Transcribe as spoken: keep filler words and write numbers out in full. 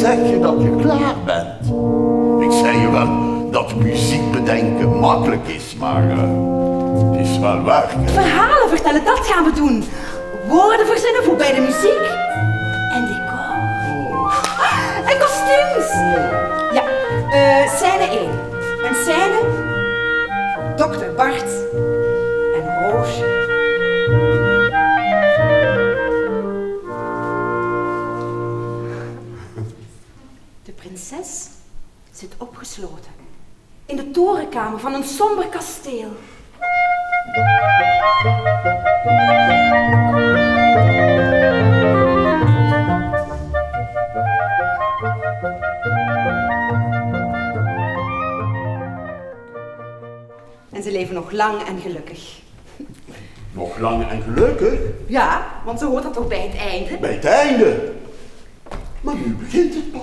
zeg je dat je klaar bent? Ik zei je wel dat muziek bedenken makkelijk is, maar uh, het is wel werken. Verhalen vertellen, dat gaan we doen. Woorden verzinnen voor bij de muziek. En decor. Oh. En kostuums. Ja, uh, scène één. Een scène, dokter Bart en Roosje. De prinses zit opgesloten in de torenkamer van een somber kasteel. En ze leven nog lang en gelukkig. Nog lang en gelukkig? Ja, want ze hoort dat toch bij het einde? Bij het einde? Maar nu begint het